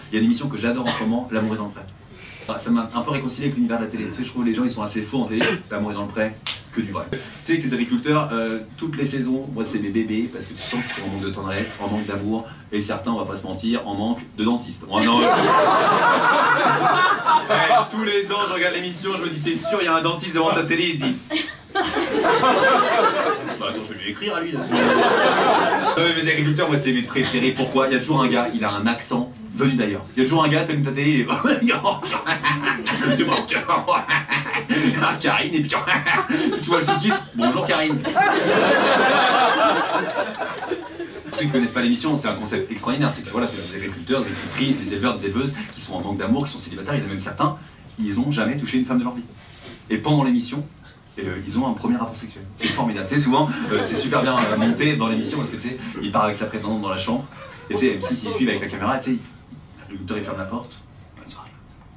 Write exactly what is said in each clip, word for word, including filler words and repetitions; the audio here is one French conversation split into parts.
Il y a une émission que j'adore en ce moment, L'amour est dans le pré. Ça m'a un peu réconcilié avec l'univers de la télé. Tu sais, je trouve que les gens ils sont assez faux en télé. L'amour est dans le pré, que du vrai. Tu sais que les agriculteurs, euh, toutes les saisons, moi c'est mes bébés parce que tu sens qu'ils sont en manque de tendresse, en manque d'amour, et certains, on va pas se mentir, en manque de dentistes. Oh, non, ouais, tous les ans, je regarde l'émission, je me dis c'est sûr, il y a un dentiste devant sa télé, il se dit. Bah attends, je vais lui écrire à lui là. Non mais mes agriculteurs, moi c'est mes préférés. Pourquoi? Il y a toujours un gars, il a un accent venu d'ailleurs. Il y a toujours un gars, t'allumes ta télé, il est. Ah, Karine, et puis tu vois le sous-titre. Bonjour Karine. Ceux qui ne connaissent pas l'émission, c'est un concept extraordinaire. C'est que voilà, c'est des agriculteurs, des agricultrices, des éleveurs, des éleveuses qui sont en manque d'amour, qui sont célibataires. Il y en a même certains, ils n'ont jamais touché une femme de leur vie. Et pendant l'émission, euh, ils ont un premier rapport sexuel. C'est formidable. Tu sais, souvent, euh, c'est super bien euh, monté dans l'émission parce que tu sais, il part avec sa prétendante dans la chambre. Et tu sais, M six, ils suivent avec la caméra, tu sais, l'agriculteur il ferme la porte. Bonne soirée.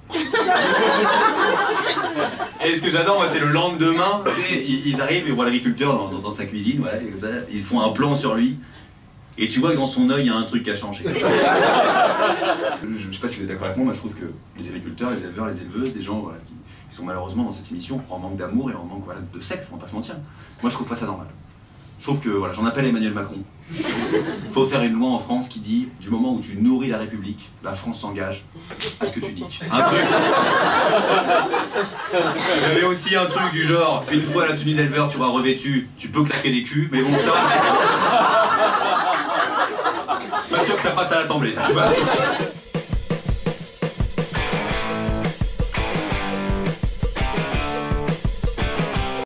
Et ce que j'adore, moi, c'est le lendemain, tu sais, ils, ils arrivent et voient l'agriculteur dans, dans, dans sa cuisine, voilà, et ça, ils font un plan sur lui. Et tu vois que dans son œil, il y a un truc qui a changé. Je, je sais pas si vous êtes d'accord avec moi, moi je trouve que les agriculteurs, les éleveurs, les éleveuses, des gens voilà, qui, qui sont malheureusement dans cette émission en manque d'amour et en manque voilà, de sexe, on va pas se mentir. Moi je trouve pas ça normal. Je trouve que, voilà, j'en appelle à Emmanuel Macron. Il faut faire une loi en France qui dit, du moment où tu nourris la République, la France s'engage à ce que tu niques. Un truc. J'avais aussi un truc du genre, une fois la tenue d'éleveur, tu auras revêtu, tu peux claquer des culs, mais bon ça... Pas sûr que ça passe à l'Assemblée, ça.